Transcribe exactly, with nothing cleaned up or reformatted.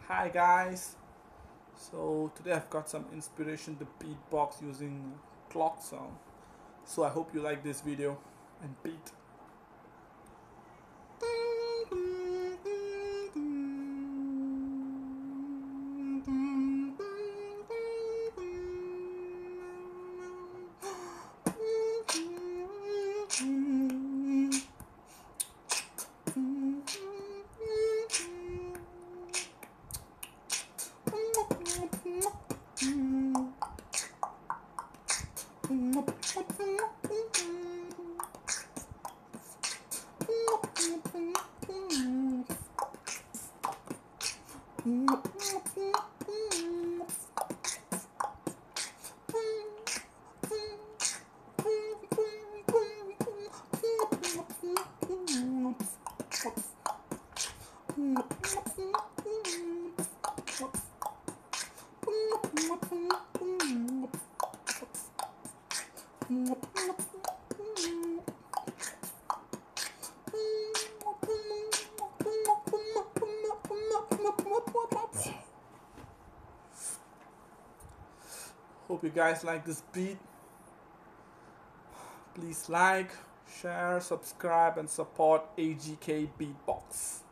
Hi guys, so today I've got some inspiration to beatbox using clock sound. So I hope you like this video and beat. Hope you guys like this beat. Please like, share, subscribe and support A G K Beatbox.